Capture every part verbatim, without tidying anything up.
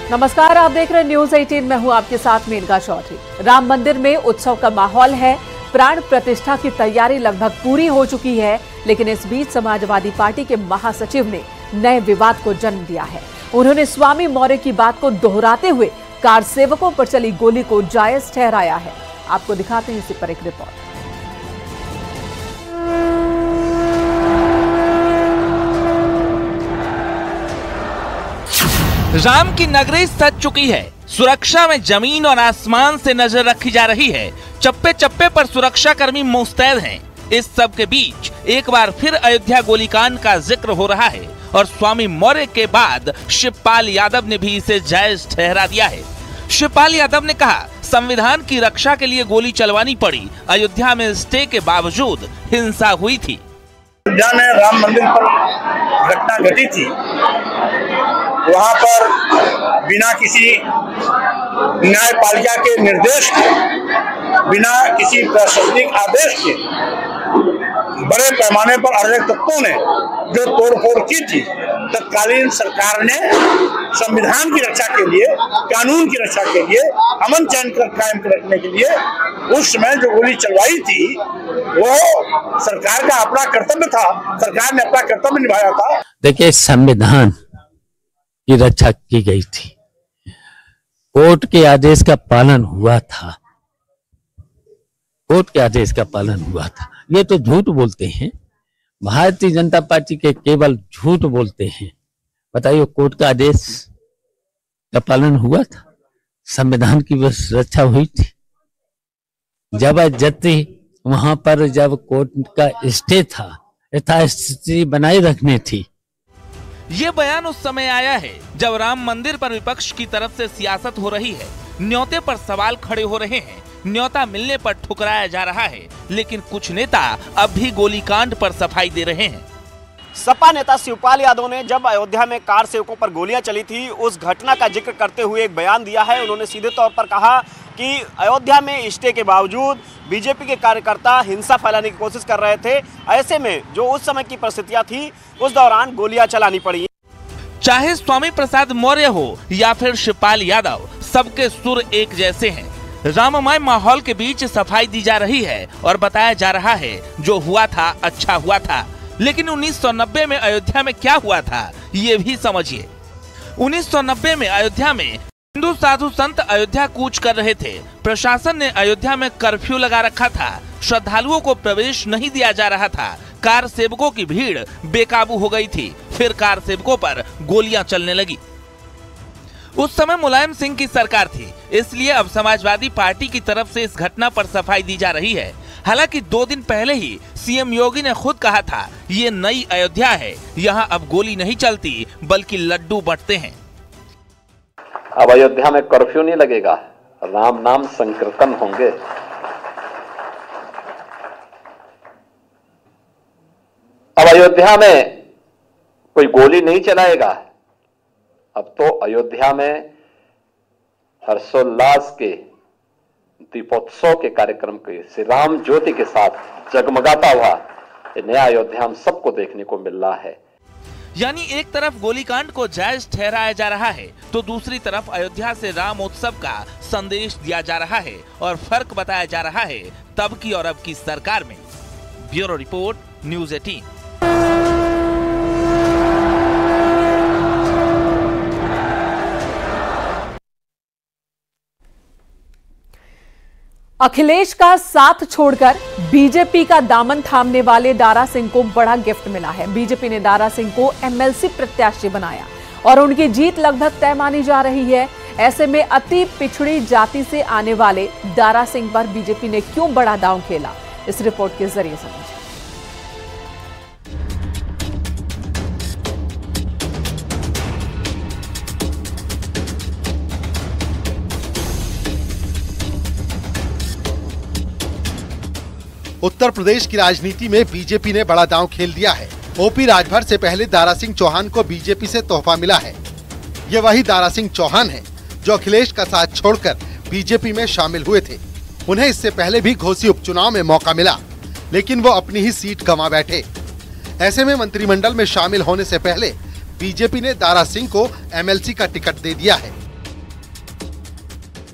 नमस्कार, आप देख रहे हैं न्यूज अठारह। मैं हूं आपके साथ मेनका चौधरी। राम मंदिर में उत्सव का माहौल है। प्राण प्रतिष्ठा की तैयारी लगभग पूरी हो चुकी है, लेकिन इस बीच समाजवादी पार्टी के महासचिव ने नए विवाद को जन्म दिया है। उन्होंने स्वामी मौर्य की बात को दोहराते हुए कार सेवकों पर चली गोली को जायज ठहराया है। आपको दिखाते हैं इसी पर एक रिपोर्ट। राम की नगरी सज चुकी है। सुरक्षा में जमीन और आसमान से नजर रखी जा रही है। चप्पे चप्पे पर सुरक्षा कर्मी मुस्तैद हैं। इस सब के बीच एक बार फिर अयोध्या गोलीकांड का जिक्र हो रहा है और स्वामी मौर्य के बाद शिवपाल यादव ने भी इसे जायज ठहरा दिया है। शिवपाल यादव ने कहा, संविधान की रक्षा के लिए गोली चलवानी पड़ी। अयोध्या में स्टे के बावजूद हिंसा हुई थी। अयोध्या में राम मंदिर पर घटना घटी थी, वहां पर बिना किसी न्यायपालिका के निर्देश के, बिना किसी प्रशासनिक आदेश के बड़े पैमाने पर अराजक तत्वों ने जो तोड़फोड़ की थी, तत्कालीन सरकार ने संविधान की रक्षा के लिए, कानून की रक्षा के लिए, अमन चैन कर कायम रखने के लिए उस समय जो गोली चलवाई थी, वो सरकार का अपना कर्तव्य था। सरकार ने अपना कर्तव्य निभाया था। देखिए, संविधान की रक्षा की गई थी, कोर्ट के आदेश का पालन हुआ था, कोर्ट के आदेश का पालन हुआ था। ये तो झूठ बोलते हैं, भारतीय जनता पार्टी के केवल झूठ बोलते हैं। बताइए, कोर्ट का आदेश का पालन हुआ था, संविधान की बस रक्षा हुई थी। जबरदस्ती वहां पर जब कोर्ट का स्टे था, यथास्थिति बनाए रखनी थी। ये बयान उस समय आया है जब राम मंदिर पर विपक्ष की तरफ से सियासत हो रही है। न्योते पर सवाल खड़े हो रहे हैं, न्योता मिलने पर ठुकराया जा रहा है, लेकिन कुछ नेता अब भी गोलीकांड पर सफाई दे रहे हैं। सपा नेता शिवपाल यादव ने जब अयोध्या में कार सेवकों पर गोलियां चली थी, उस घटना का जिक्र करते हुए एक बयान दिया है। उन्होंने सीधे तौर पर कहा कि अयोध्या में स्टे के बावजूद बीजेपी के कार्यकर्ता हिंसा फैलाने की कोशिश कर रहे थे। ऐसे में जो उस समय की परिस्थितियां थी, उस दौरान गोलियां चलानी पड़ी। चाहे स्वामी प्रसाद मौर्य हो या फिर शिवपाल यादव, सबके सुर एक जैसे हैं। राममय माहौल के बीच सफाई दी जा रही है और बताया जा रहा है जो हुआ था अच्छा हुआ था। लेकिन उन्नीस सौ नब्बे में अयोध्या में क्या हुआ था, ये भी समझिए। उन्नीस सौ नब्बे में अयोध्या में हिंदू साधु संत अयोध्या कूच कर रहे थे। प्रशासन ने अयोध्या में कर्फ्यू लगा रखा था। श्रद्धालुओं को प्रवेश नहीं दिया जा रहा था। कार सेवकों की भीड़ बेकाबू हो गई थी। फिर कार सेवकों पर गोलियां चलने लगी। उस समय मुलायम सिंह की सरकार थी, इसलिए अब समाजवादी पार्टी की तरफ से इस घटना पर सफाई दी जा रही है। हालांकि दो दिन पहले ही सीएम योगी ने खुद कहा था, ये नई अयोध्या है, यहाँ अब गोली नहीं चलती बल्कि लड्डू बंटते हैं। अब अयोध्या में कर्फ्यू नहीं लगेगा, राम नाम संकीर्तन होंगे। अब अयोध्या में कोई गोली नहीं चलाएगा। अब तो अयोध्या में हर्षोल्लास के दीपोत्सव के कार्यक्रम के श्री राम ज्योति के साथ जगमगाता हुआ ये नया अयोध्या हम सबको देखने को मिल रहा है। यानी एक तरफ गोलीकांड को जायज ठहराया जा रहा है, तो दूसरी तरफ अयोध्या से राम उत्सव का संदेश दिया जा रहा है और फर्क बताया जा रहा है तब की और अब की सरकार में। ब्यूरो रिपोर्ट, न्यूज अठारह। अखिलेश का साथ छोड़कर बीजेपी का दामन थामने वाले दारा सिंह को बड़ा गिफ्ट मिला है। बीजेपी ने दारा सिंह को एमएलसी प्रत्याशी बनाया और उनकी जीत लगभग तय मानी जा रही है। ऐसे में अति पिछड़ी जाति से आने वाले दारा सिंह पर बीजेपी ने क्यों बड़ा दांव खेला, इस रिपोर्ट के जरिए समझें। उत्तर प्रदेश की राजनीति में बीजेपी ने बड़ा दांव खेल दिया है। ओपी राजभर से पहले दारा सिंह चौहान को बीजेपी से तोहफा मिला है। ये वही दारा सिंह चौहान है जो अखिलेश का साथ छोड़कर बीजेपी में शामिल हुए थे। उन्हें इससे पहले भी घोसी उपचुनाव में मौका मिला, लेकिन वो अपनी ही सीट गंवा बैठे। ऐसे में मंत्रिमंडल में शामिल होने से पहले बीजेपी ने दारा सिंह को एमएलसी का टिकट दे दिया है।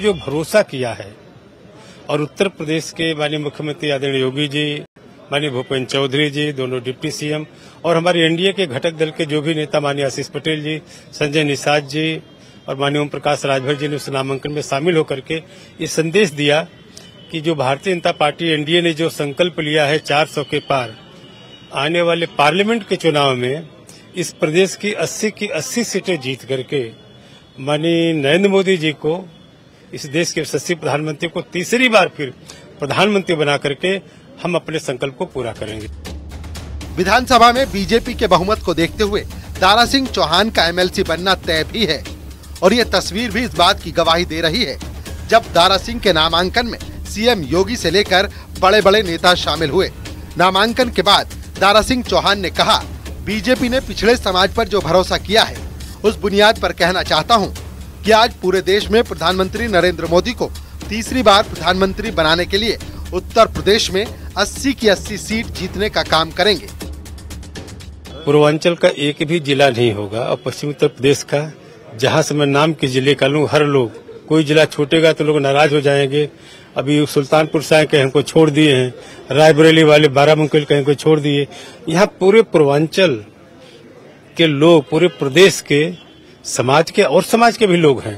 जो भरोसा किया है और उत्तर प्रदेश के माननीय मुख्यमंत्री आदरणीय योगी जी, माननीय भूपेन्द्र चौधरी जी, दोनों डिप्टी सीएम और हमारे एनडीए के घटक दल के जो भी नेता माननीय आशीष पटेल जी, संजय निषाद जी और माननीय ओम प्रकाश राजभर जी ने उस नामांकन में शामिल होकर के ये संदेश दिया कि जो भारतीय जनता पार्टी एनडीए ने जो संकल्प लिया है चार सौ के पार, आने वाले पार्लियामेंट के चुनाव में इस प्रदेश की अस्सी की अस्सी सीटें जीत करके माननीय नरेंद्र मोदी जी को, इस देश के यशस्वी प्रधानमंत्री को तीसरी बार फिर प्रधानमंत्री बना करके हम अपने संकल्प को पूरा करेंगे। विधानसभा में बीजेपी के बहुमत को देखते हुए दारा सिंह चौहान का एमएलसी बनना तय भी है और ये तस्वीर भी इस बात की गवाही दे रही है जब दारा सिंह के नामांकन में सीएम योगी से लेकर बड़े बड़े नेता शामिल हुए। नामांकन के बाद दारा सिंह चौहान ने कहा, बीजेपी ने पिछड़े समाज पर जो भरोसा किया है उस बुनियाद पर कहना चाहता हूं कि आज पूरे देश में प्रधानमंत्री नरेंद्र मोदी को तीसरी बार प्रधानमंत्री बनाने के लिए उत्तर प्रदेश में अस्सी की अस्सी सीट जीतने का काम करेंगे। पूर्वांचल का एक भी जिला नहीं होगा और पश्चिमी उत्तर प्रदेश का जहां से मैं नाम के जिले का लूं, हर लोग, कोई जिला छूटेगा तो लोग नाराज हो जाएंगे। अभी सुल्तानपुर साहेब कहीं को छोड़ दिए हैं, रायबरेली वाले बाराबंकी कहीं को छोड़ दिए। यहाँ पूरे पूर्वांचल के लोग, पूरे प्रदेश के समाज के और समाज के भी लोग हैं।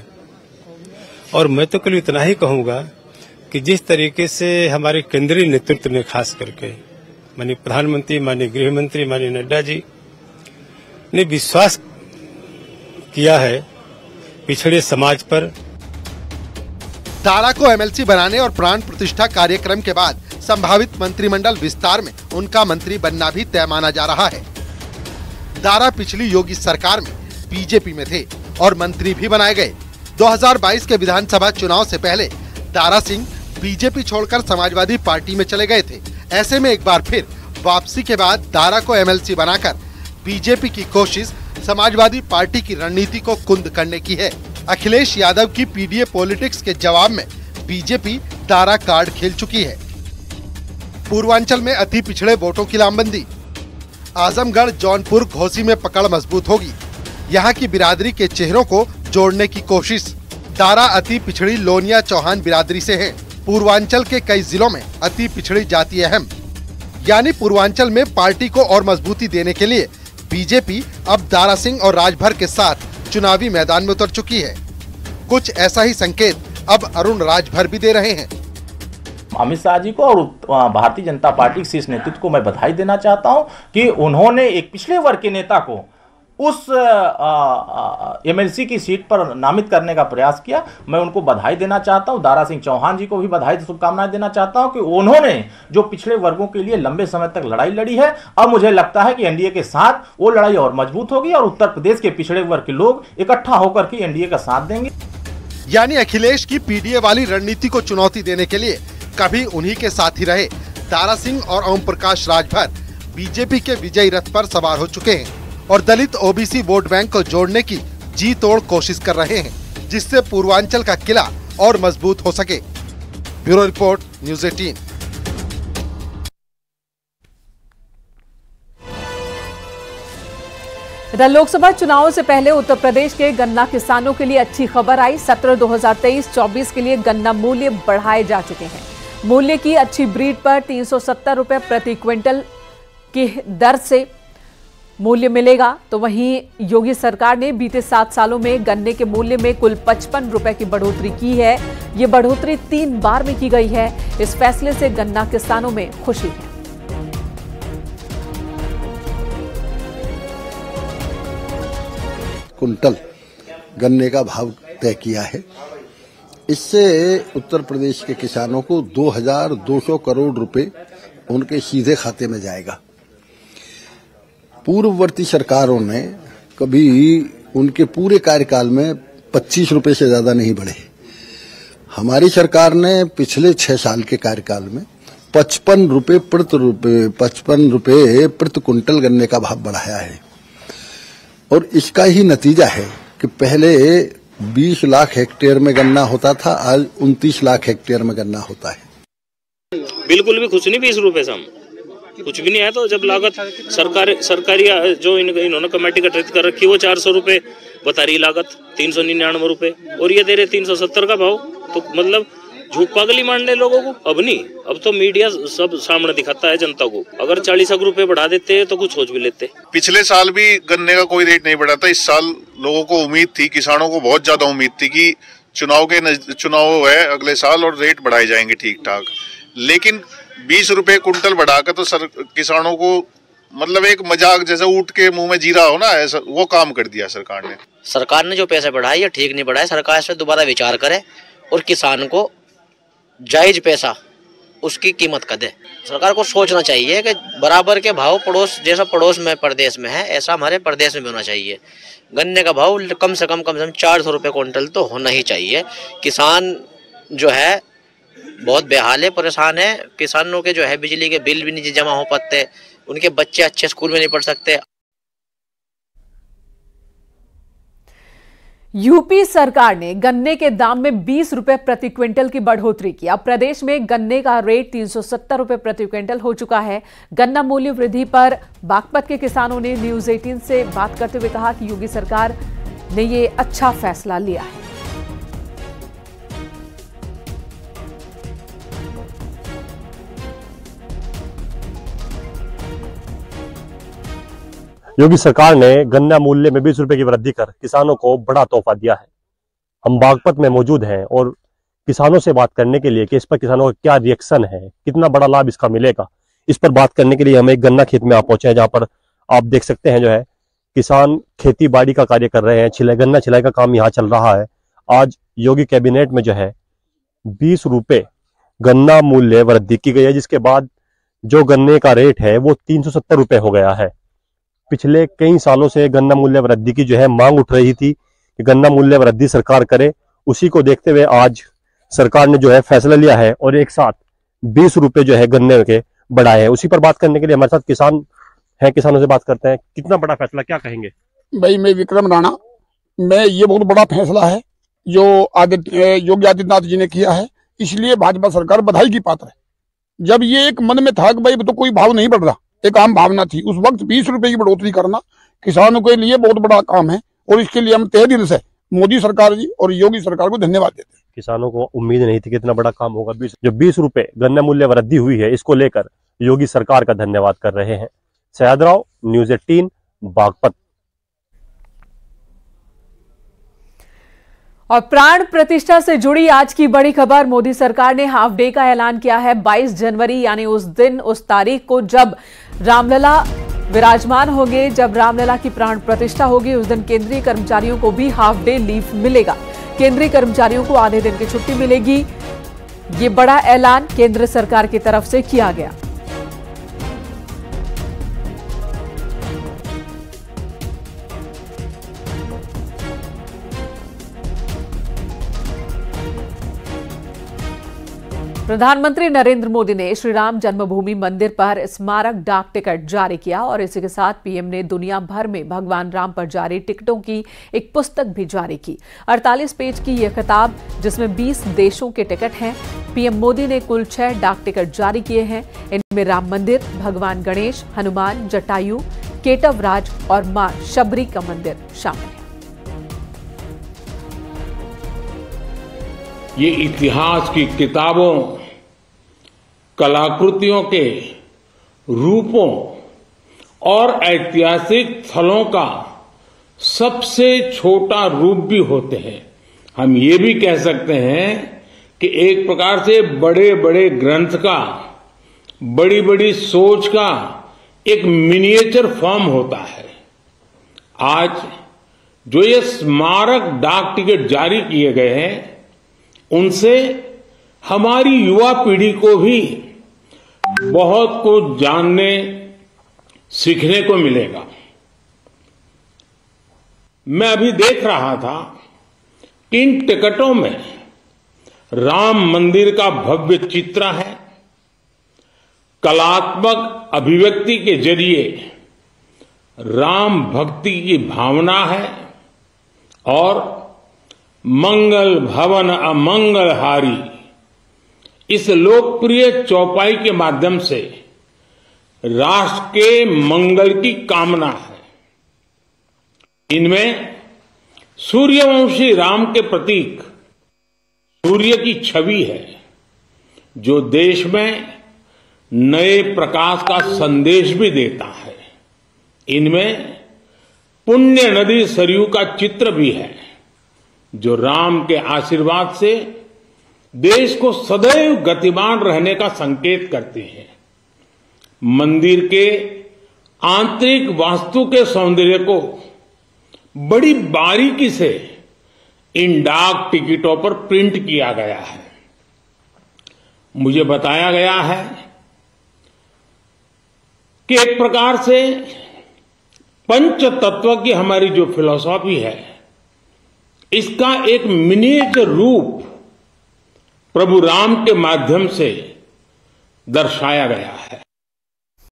और मैं तो केवल इतना ही कहूंगा कि जिस तरीके से हमारे केंद्रीय नेतृत्व ने खास करके माननीय प्रधानमंत्री, माननीय गृह मंत्री, माननीय नड्डा जी ने विश्वास किया है पिछड़े समाज पर। दारा को एमएलसी बनाने और प्राण प्रतिष्ठा कार्यक्रम के बाद संभावित मंत्रिमंडल विस्तार में उनका मंत्री बनना भी तय माना जा रहा है। दारा पिछली योगी सरकार में बीजेपी में थे और मंत्री भी बनाए गए। दो हज़ार बाईस के विधानसभा चुनाव से पहले दारा सिंह बीजेपी छोड़कर समाजवादी पार्टी में चले गए थे। ऐसे में एक बार फिर वापसी के बाद दारा को एमएलसी बनाकर बीजेपी की कोशिश समाजवादी पार्टी की रणनीति को कुंद करने की है। अखिलेश यादव की पीडीए पॉलिटिक्स के जवाब में बीजेपी दारा कार्ड खेल चुकी है। पूर्वांचल में अति पिछड़े वोटों की लामबंदी, आजमगढ़, जौनपुर, घोसी में पकड़ मजबूत होगी। यहाँ की बिरादरी के चेहरों को जोड़ने की कोशिश। दारा अति पिछड़ी लोनिया चौहान बिरादरी से है। पूर्वांचल के कई जिलों में अति पिछड़ी जाति अहम, यानी पूर्वांचल में पार्टी को और मजबूती देने के लिए बीजेपी अब दारा सिंह और राजभर के साथ चुनावी मैदान में उतर चुकी है। कुछ ऐसा ही संकेत अब अरुण राजभर भी दे रहे हैं। अमित शाह जी को और भारतीय जनता पार्टी के शीर्ष नेतृत्व को मैं बधाई देना चाहता हूं कि उन्होंने एक पिछले वर्ग के नेता को उस एमएलसी की सीट पर नामित करने का प्रयास किया। मैं उनको बधाई देना चाहता हूं। दारा सिंह चौहान जी को भी बधाई, शुभकामनाएं देना चाहता हूं कि उन्होंने जो पिछड़े वर्गों के लिए लंबे समय तक लड़ाई लड़ी है, अब मुझे लगता है कि एनडीए के साथ वो लड़ाई और मजबूत होगी और उत्तर प्रदेश के पिछड़े वर्ग के लोग इकट्ठा होकर के एनडीए का साथ देंगे। यानी अखिलेश की पीडीए वाली रणनीति को चुनौती देने के लिए कभी उन्हीं के साथ ही रहे दारा सिंह और ओम प्रकाश राजभर बीजेपी के विजयी रथ पर सवार हो चुके हैं और दलित ओबीसी वोट बैंक को जोड़ने की जी तोड़ कोशिश कर रहे हैं, जिससे पूर्वांचल का किला और मजबूत हो सके। ब्यूरो रिपोर्ट, न्यूज़ अठारह। इधर लोकसभा चुनावों से पहले उत्तर प्रदेश के गन्ना किसानों के लिए अच्छी खबर आई। सत्र दो हज़ार तेईस चौबीस के लिए गन्ना मूल्य बढ़ाए जा चुके हैं। मूल्य की अच्छी ब्रीड पर तीन सौ सत्तर रुपए प्रति क्विंटल की दर से मूल्य मिलेगा। तो वहीं योगी सरकार ने बीते सात सालों में गन्ने के मूल्य में कुल पचपन रुपए की बढ़ोतरी की है। ये बढ़ोतरी तीन बार में की गई है। इस फैसले से गन्ना किसानों में खुशी है। कुंटल गन्ने का भाव तय किया है। इससे उत्तर प्रदेश के किसानों को दो हज़ार दो सौ करोड़ रुपए उनके सीधे खाते में जाएगा। पूर्ववर्ती सरकारों ने कभी उनके पूरे कार्यकाल में पच्चीस रुपए से ज्यादा नहीं बढ़े। हमारी सरकार ने पिछले छह साल के कार्यकाल में पचपन रुपए प्रति रुपए पचपन रुपए प्रति कुंटल गन्ने का भाव बढ़ाया है और इसका ही नतीजा है कि पहले बीस लाख हेक्टेयर में गन्ना होता था, आज उनतीस लाख हेक्टेयर में गन्ना होता है। बिल्कुल भी कुछ नहीं, बीस रुपए से हम कुछ भी नहीं है। तो जब लागत सरकार सरकारी जो इन, इन्होंने कमेटी गठित कर रखी है वो चार सौ रुपए बता रही लागत तीन सौ निन्यानवे रुपए और ये दे रहे तीन सौ सत्तर का भाव। तो मतलब झूठ पागली मानने लोगों को। अब नहीं, अब तो मीडिया सब सामने दिखाता है जनता को। अगर चालीस रुपए बढ़ा देते तो कुछ सोच भी लेते। पिछले साल भी गन्ने का कोई रेट नहीं बढ़ा था। इस साल लोगों को उम्मीद थी, किसानों को बहुत ज्यादा उम्मीद थी कि चुनाव के चुनाव है अगले साल और रेट बढ़ाए जाएंगे ठीक ठाक, लेकिन बीस रुपए कुंटल बढ़ाकर तो सर किसानों को मतलब एक मजाक जैसे ऊँट के मुंह में जीरा हो ना, ऐसा वो काम कर दिया सरकार ने। सरकार ने जो पैसे बढ़ाए ये ठीक नहीं बढ़ाए। सरकार इस पर दोबारा विचार करे और किसान को जायज पैसा उसकी कीमत का दे। सरकार को सोचना चाहिए कि बराबर के भाव पड़ोस जैसा पड़ोस में प्रदेश में है ऐसा हमारे प्रदेश में भी होना चाहिए। गन्ने का भाव कम से कम कम से कम चार सौ रुपये क्विंटल तो होना ही चाहिए। किसान जो है बहुत बेहाल है, परेशान है। किसानों के जो है बिजली के बिल भी नहीं जमा हो पाते, उनके बच्चे अच्छे स्कूल में नहीं पढ़ सकते। यूपी सरकार ने गन्ने के दाम में बीस रुपए प्रति क्विंटल की बढ़ोतरी की। अब प्रदेश में गन्ने का रेट तीन सौ सत्तर रुपए प्रति क्विंटल हो चुका है। गन्ना मूल्य वृद्धि पर बागपत के किसानों ने न्यूज अठारह से बात करते हुए कहा कि योगी सरकार ने ये अच्छा फैसला लिया है। योगी सरकार ने गन्ना मूल्य में बीस रुपए की वृद्धि कर किसानों को बड़ा तोहफा दिया है। हम बागपत में मौजूद हैं और किसानों से बात करने के लिए कि इस पर किसानों का क्या रिएक्शन है, कितना बड़ा लाभ इसका मिलेगा, इस पर बात करने के लिए हम एक गन्ना खेत में आप पहुंचे हैं जहां पर आप देख सकते हैं जो है किसान खेती बाड़ी का कार्य कर रहे हैं। छिलाई गन्ना छिलाई का काम यहाँ चल रहा है। आज योगी कैबिनेट में जो है बीस रुपए गन्ना मूल्य वृद्धि की गई है, जिसके बाद जो गन्ने का रेट है वो तीन सौ सत्तर रुपए हो गया है। पिछले कई सालों से गन्ना मूल्य वृद्धि की जो है मांग उठ रही थी कि गन्ना मूल्य वृद्धि सरकार करे। उसी को देखते हुए आज सरकार ने जो है फैसला लिया है और एक साथ बीस रुपए जो है गन्ने के बढ़ाए हैं। उसी पर बात करने के लिए हमारे साथ किसान हैं, किसानों से बात करते हैं। कितना बड़ा फैसला, क्या कहेंगे? भाई मैं विक्रम राणा, मैं ये बहुत बड़ा फैसला है जो आदित्य योगी आदित्यनाथ जी ने किया है, इसलिए भाजपा सरकार बधाई की पात्र है। जब ये एक मन में था कि भाई तो कोई भाव नहीं बढ़ रहा, एक आम भावना थी, उस वक्त बीस रुपए की बढ़ोतरी करना किसानों के लिए बहुत बड़ा काम है और इसके लिए हम तहे दिल से मोदी सरकार जी और योगी सरकार को धन्यवाद देते हैं। किसानों को उम्मीद नहीं थी कि इतना बड़ा काम होगा। बीस जो बीस रुपए गन्ना मूल्य वृद्धि हुई है, इसको लेकर योगी सरकार का धन्यवाद कर रहे हैं। सयाद राव, न्यूज अठारह, बागपत। और प्राण प्रतिष्ठा से जुड़ी आज की बड़ी खबर, मोदी सरकार ने हाफ डे का ऐलान किया है। बाईस जनवरी यानी उस दिन, उस तारीख को जब रामलला विराजमान होंगे, जब रामलला की प्राण प्रतिष्ठा होगी, उस दिन केंद्रीय कर्मचारियों को भी हाफ डे लीव मिलेगा। केंद्रीय कर्मचारियों को आधे दिन की छुट्टी मिलेगी। ये बड़ा ऐलान केंद्र सरकार की तरफ से किया गया। प्रधानमंत्री नरेंद्र मोदी ने श्री राम जन्मभूमि मंदिर पर स्मारक डाक टिकट जारी किया और इसी के साथ पीएम ने दुनिया भर में भगवान राम पर जारी टिकटों की एक पुस्तक भी जारी की। अड़तालीस पेज की यह किताब, जिसमें बीस देशों के टिकट हैं। पीएम मोदी ने कुल छह डाक टिकट जारी किए हैं। इनमें राम मंदिर, भगवान गणेश, हनुमान, जटायु, केटवराज और मां शबरी का मंदिर शामिल है। ये इतिहास की किताबों, कलाकृतियों के रूपों और ऐतिहासिक स्थलों का सबसे छोटा रूप भी होते हैं। हम ये भी कह सकते हैं कि एक प्रकार से बड़े बड़े ग्रंथ का, बड़ी बड़ी सोच का एक मिनिएचर फॉर्म होता है। आज जो ये स्मारक डाक टिकट जारी किए गए हैं, उनसे हमारी युवा पीढ़ी को भी बहुत कुछ जानने, सीखने को मिलेगा। मैं अभी देख रहा था कि इन टिकटों में राम मंदिर का भव्य चित्र है। कलात्मक अभिव्यक्ति के जरिए राम भक्ति की भावना है और मंगल भवन अमंगलहारी, इस लोकप्रिय चौपाई के माध्यम से राष्ट्र के मंगल की कामना है। इनमें सूर्यवंशी राम के प्रतीक सूर्य की छवि है जो देश में नए प्रकाश का संदेश भी देता है। इनमें पुण्य नदी सरयू का चित्र भी है जो राम के आशीर्वाद से देश को सदैव गतिमान रहने का संकेत करते हैं। मंदिर के आंतरिक वास्तु के सौंदर्य को बड़ी बारीकी से इन डाक टिकटों पर प्रिंट किया गया है। मुझे बताया गया है कि एक प्रकार से पंच तत्व की हमारी जो फिलॉसफी है इसका एक मिनिएचर रूप प्रभु राम के माध्यम से दर्शाया गया है।